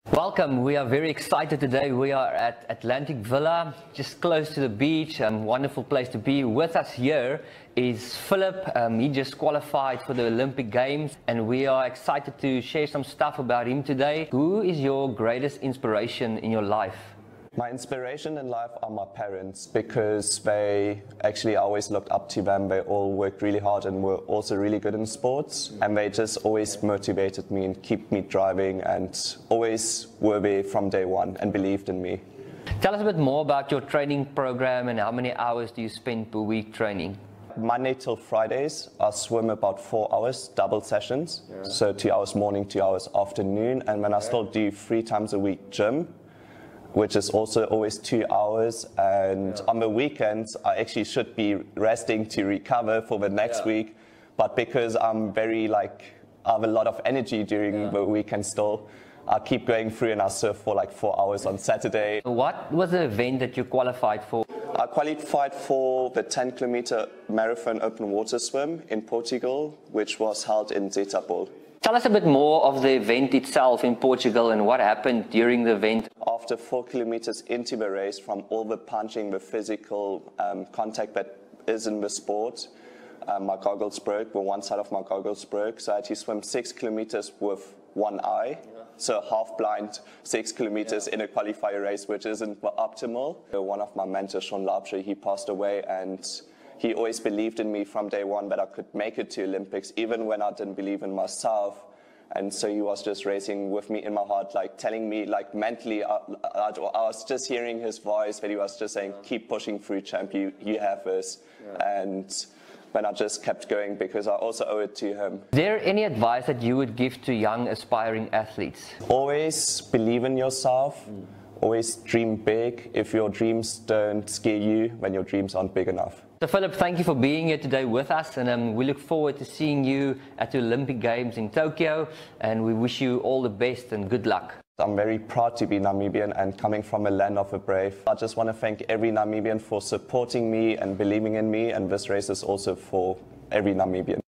Welcome. We are very excited today. We are at Atlantic Villa, just close to the beach. Wonderful place to be. With us here is Philip. He just qualified for the Olympic Games, and we are excited to share some stuff about him today. Who is your greatest inspiration in your life? My inspiration in life are my parents, because they actually always looked up to them. They all worked really hard and were also really good in sports, and they just always motivated me and kept me driving, and always were there from day one and believed in me. Tell us a bit more about your training program and how many hours do you spend per week training? Monday till Fridays, I swim about 4 hours, double sessions. So 2 hours morning, 2 hours afternoon, and then I still do 3 times a week gym, which is also always 2 hours, and on the weekends I actually should be resting to recover for the next week, but because I'm I have a lot of energy during the weekend still, I keep going through and I surf for like 4 hours on Saturday. What was the event that you qualified for? I qualified for the 10-kilometer marathon open water swim in Portugal, which was held in Zetapol. Tell us a bit more of the event itself in Portugal and what happened during the event. After 4 kilometers into the race, from all the punching, the physical contact that is in the sport, my goggles broke. One side of my goggles broke, so I had to swim 6 kilometers with one eye. So half blind, 6 kilometers in a qualifier race, which isn't optimal. One of my mentors, Sean Labscher, he passed away, and he always believed in me from day one that I could make it to Olympics, even when I didn't believe in myself. And so he was just racing with me in my heart, like telling me, like mentally, I was just hearing his voice, but he was just saying, keep pushing through, champ, you have this. And then I just kept going because I also owe it to him. Is there any advice that you would give to young aspiring athletes? Always believe in yourself. Always dream big. If your dreams don't scare you, then your dreams aren't big enough. So Philip, thank you for being here today with us, and we look forward to seeing you at the Olympic Games in Tokyo, and we wish you all the best and good luck. I'm very proud to be Namibian and coming from a land of the brave. I just want to thank every Namibian for supporting me and believing in me, and this race is also for every Namibian.